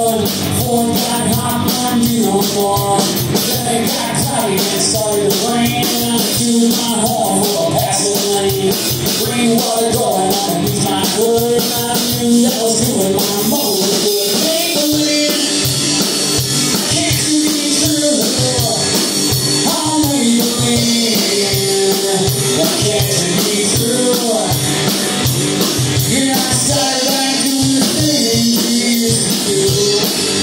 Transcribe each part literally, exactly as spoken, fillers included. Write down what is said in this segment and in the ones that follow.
one. Ford got hot, one you on one. Then it got tight and it started to rain. And I tuned my horn for a passing lane. Rainwater going underneath my hood. And I knew that was doing my motor good. Maybeline, can't you be through? Oh, Maybeline, can't you be through? You're not started like doing the things you used to do.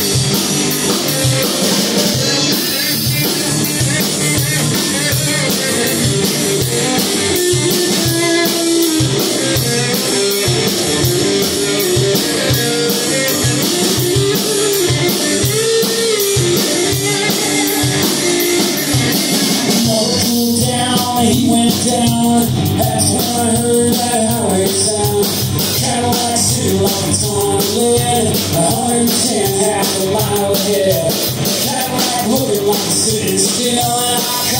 He went down, that's when I heard that highway sound. Cadillac city lights on lead, one hundred ten half a mile ahead. Cadillac looking like sitting still, and I